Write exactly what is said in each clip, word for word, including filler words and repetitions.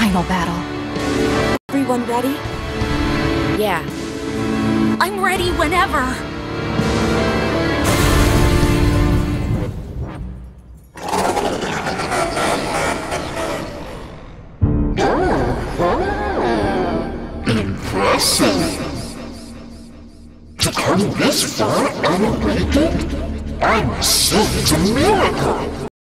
final battle. Everyone ready? Yeah. I'm ready whenever! Impressive! To come this far unawakened? I must say it's a miracle!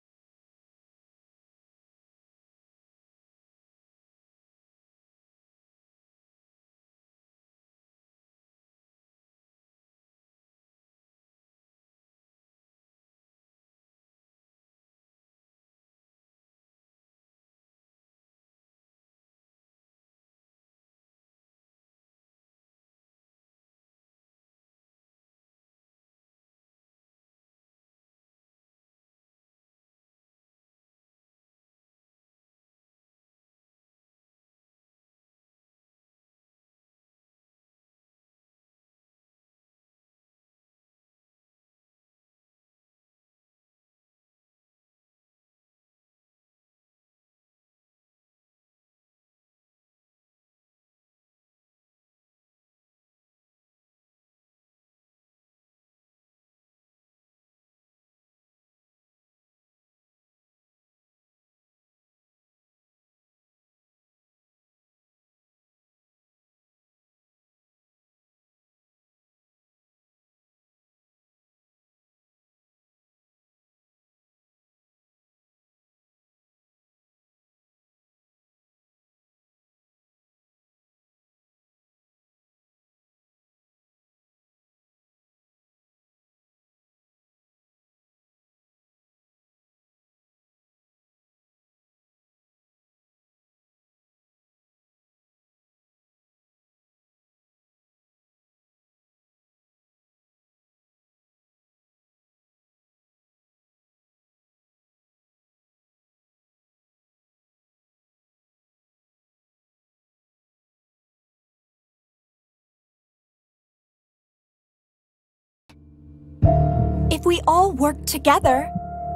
If we all work together,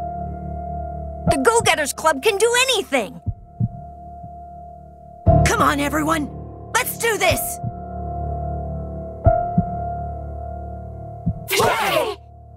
The Go-Getters Club can do anything! Come on, everyone! Let's do this! Yay!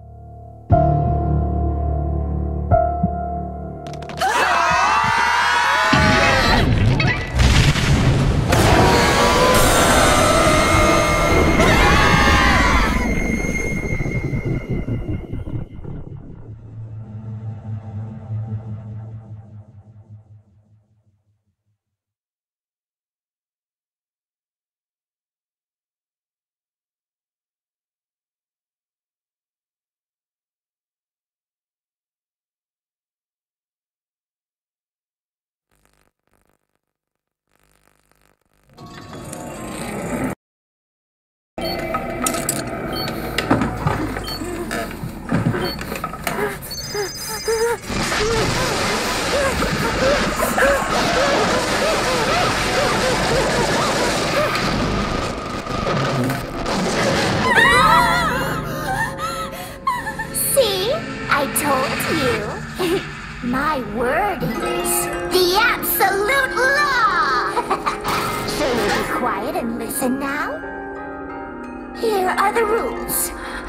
See? I told you. My word is the absolute law! So be quiet and listen now. Here are the rules.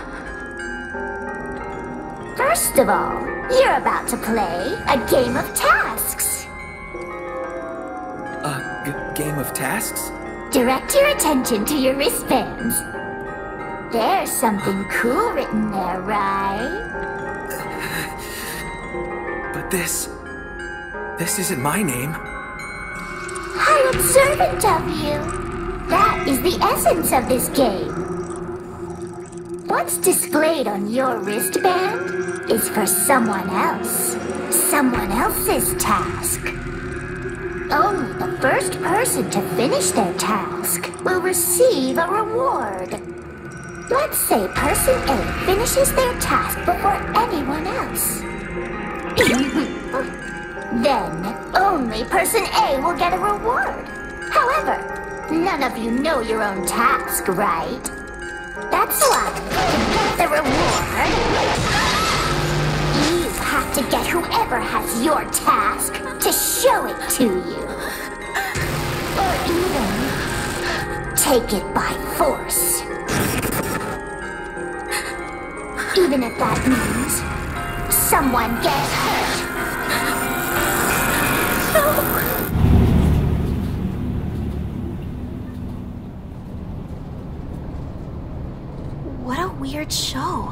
First of all, you're about to play a game of tasks. A g game of tasks? Direct your attention to your wristbands. There's something cool written there, right? But this... this isn't my name. How observant of you! That is the essence of this game. What's displayed on your wristband is for someone else. Someone else's task. Only the first person to finish their task will receive a reward. Let's say person A finishes their task before anyone else. Then, only person A will get a reward. However, none of you know your own task, right? That's why, to get the reward, you have to get whoever has your task to show it to you. even take it by force. Even if that means someone gets hurt. What a weird show.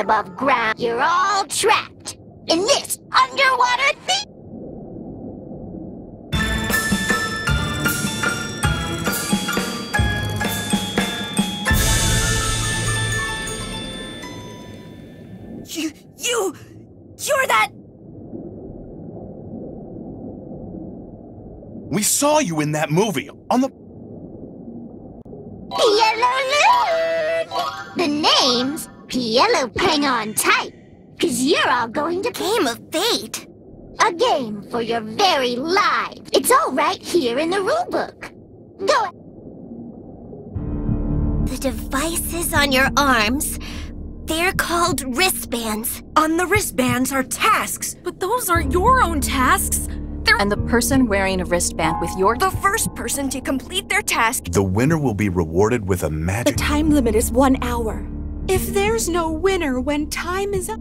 above ground, you're all trapped in this underwater thing. You, you, you're that... We saw you in that movie, on the... Pielo Loon! The name's Pielo Hang On Tight, cause you're all going to Game of Fate. a game for your very lives. It's all right here in the rulebook. Go. The devices on your arms, they're called wristbands. On the wristbands are tasks. But those aren't your own tasks. They're And the person wearing a wristband with your the first person to complete their task. The winner will be rewarded with a The magic... time limit is one hour. If there's no winner when time is up...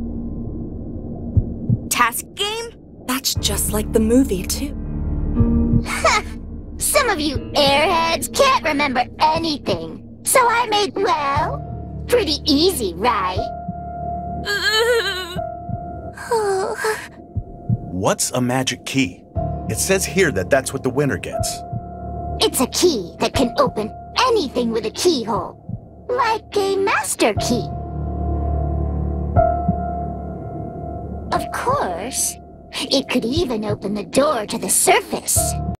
Task game? That's just like the movie, too. Some of you airheads can't remember anything. So I made, well, pretty easy, right? What's a magic key? It says here that that's what the winner gets. It's a key that can open anything with a keyhole. Like a master key. Of course, it could even open the door to the surface.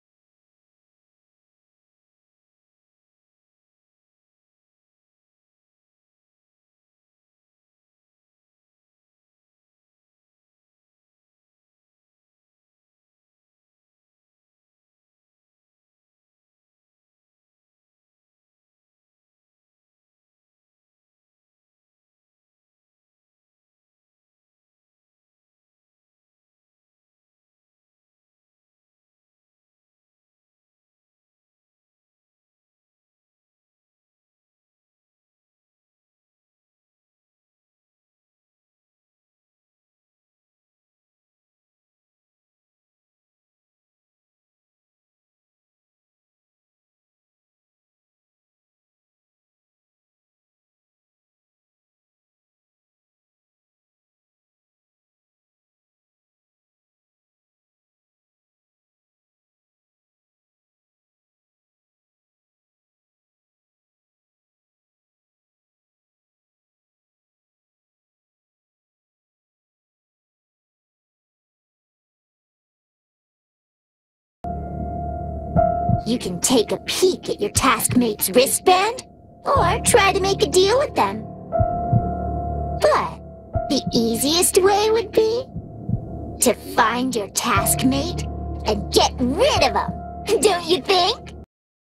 You can take a peek at your taskmate's wristband, or try to make a deal with them. But the easiest way would be to find your taskmate and get rid of him, don't you think?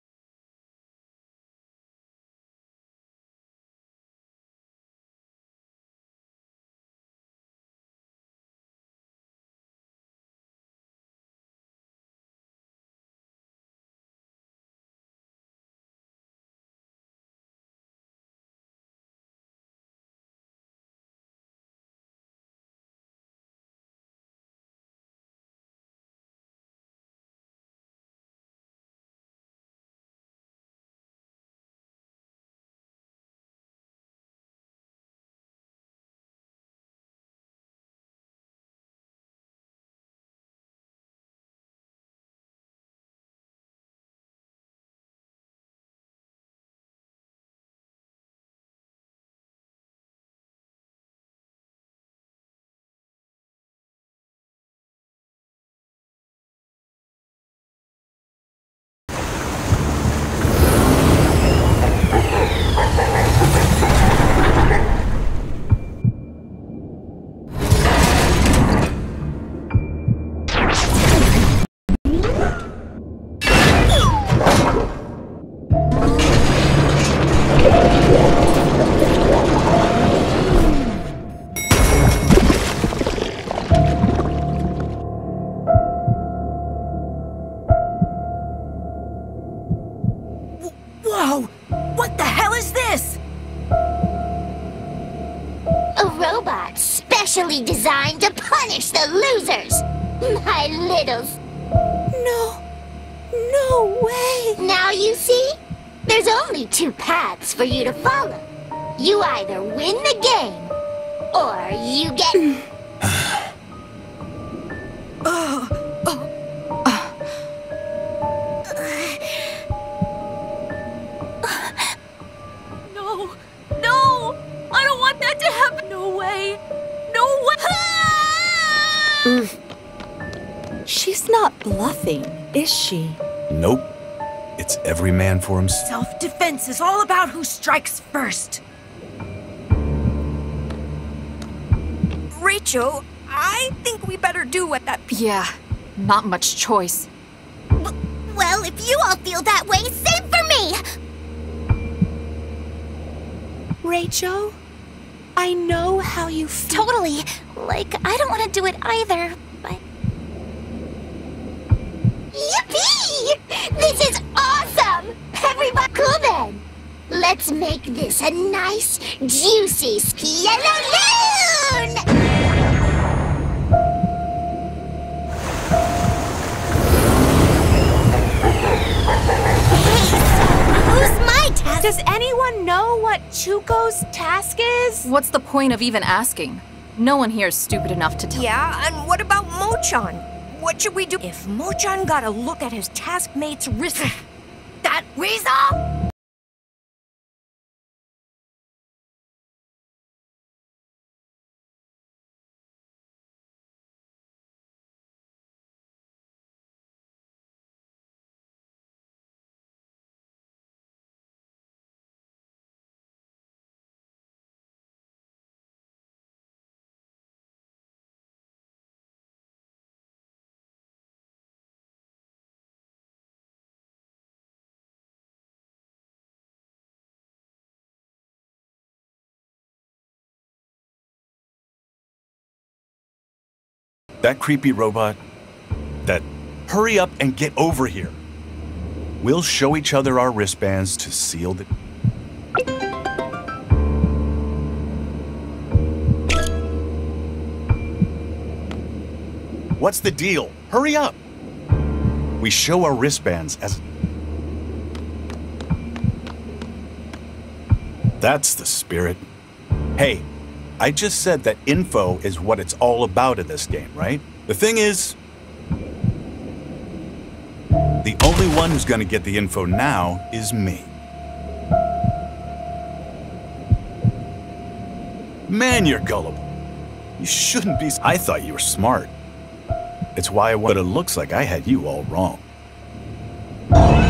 Whoa! What the hell is this? A robot specially designed to punish the losers! My littles. No. No way. Now you see? There's only two paths for you to follow. You either win the game, or you get... No! No! I don't want that to happen! No way! No way! She's not bluffing, is she? Nope. It's every man for himself. Self-defense is all about who strikes first. Rachel, I think we better do what that... Yeah, not much choice. Well, if you all feel that way, same for me! Rachel, I know how you feel. Totally. Like, I don't want to do it either, but... Yippee! This is awesome! Everybody, cool then. Let's make this a nice, juicy yellow loon! Who's my task? Does anyone know what Chuko's task is? What's the point of even asking? No one here is stupid enough to tell. Yeah, and what about Mochan? What should we do if Mochan got a look at his taskmate's wrist? That weasel? That creepy robot, that hurry up and get over here. We'll show each other our wristbands to seal the... What's the deal? Hurry up! We show our wristbands as... That's the spirit. Hey, I just said that info is what it's all about in this game, right? The thing is, the only one who's gonna get the info now is me. Man, you're gullible. You shouldn't be. I thought you were smart. It's why I, but it looks like I had you all wrong.